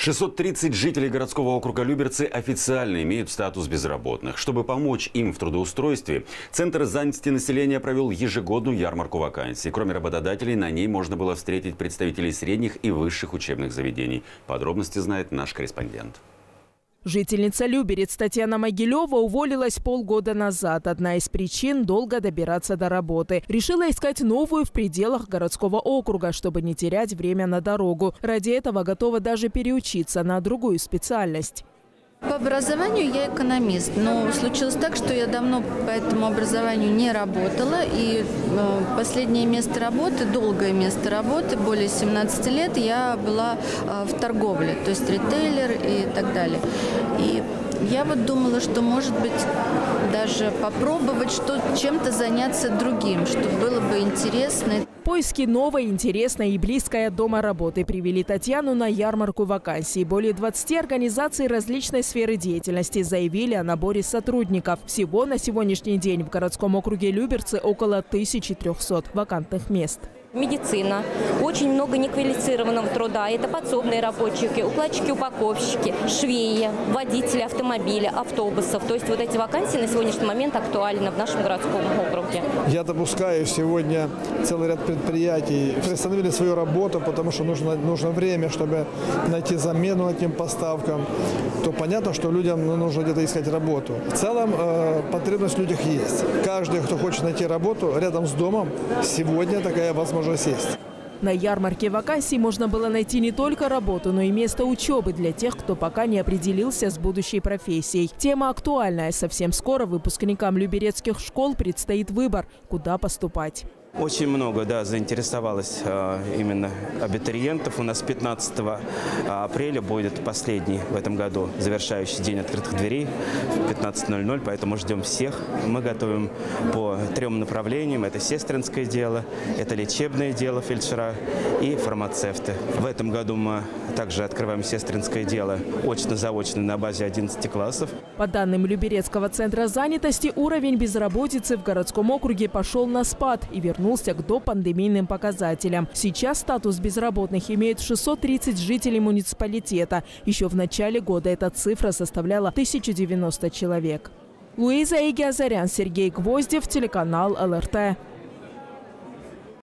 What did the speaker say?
630 жителей городского округа Люберцы официально имеют статус безработных. Чтобы помочь им в трудоустройстве, Центр занятости населения провел ежегодную ярмарку вакансий. Кроме работодателей, на ней можно было встретить представителей средних и высших учебных заведений. Подробности знает наш корреспондент. Жительница Люберец Татьяна Могилева уволилась полгода назад. Одна из причин – долго добираться до работы. Решила искать новую в пределах городского округа, чтобы не терять время на дорогу. Ради этого готова даже переучиться на другую специальность. По образованию я экономист, но случилось так, что я давно по этому образованию не работала. И последнее место работы, долгое место работы, более 17 лет, я была в торговле, то есть ритейлер и так далее. И я вот думала, что, может быть, даже попробовать чем-то заняться другим, что было бы интересно. Поиски новой, интересной и близкой от дома работы привели Татьяну на ярмарку вакансий. Более 20 организаций различной сферы деятельности заявили о наборе сотрудников. Всего на сегодняшний день в городском округе Люберцы около 1300 вакантных мест. Медицина, очень много неквалифицированного труда. Это подсобные рабочие, укладчики, упаковщики, швеи, водители автомобиля, автобусов. То есть вот эти вакансии на сегодняшний момент актуальны в нашем городском округе. Я допускаю, сегодня целый ряд предприятий приостановили свою работу, потому что нужно время, чтобы найти замену этим поставкам. То понятно, что людям нужно где-то искать работу. В целом потребность в людях есть. Каждый, кто хочет найти работу рядом с домом, сегодня такая возможность есть. На ярмарке вакансий можно было найти не только работу, но и место учебы для тех, кто пока не определился с будущей профессией. Тема актуальная. Совсем скоро выпускникам люберецких школ предстоит выбор, куда поступать. Очень много, заинтересовалось именно абитуриентов. У нас 15 апреля будет последний в этом году завершающий день открытых дверей в 15:00, поэтому ждем всех. Мы готовим по 3 направлениям. Это сестринское дело, это лечебное дело, фельдшера и фармацевты. В этом году мы также открываем сестринское дело очно-заочно на базе 11 классов. По данным Люберецкого центра занятости, уровень безработицы в городском округе пошел на спад и вернулся к допандемийным показателям. Сейчас статус безработных имеют 630 жителей муниципалитета. Еще в начале года эта цифра составляла 1090 человек. Луиза Игиазарян, Сергей Гвоздев, телеканал ЛРТ.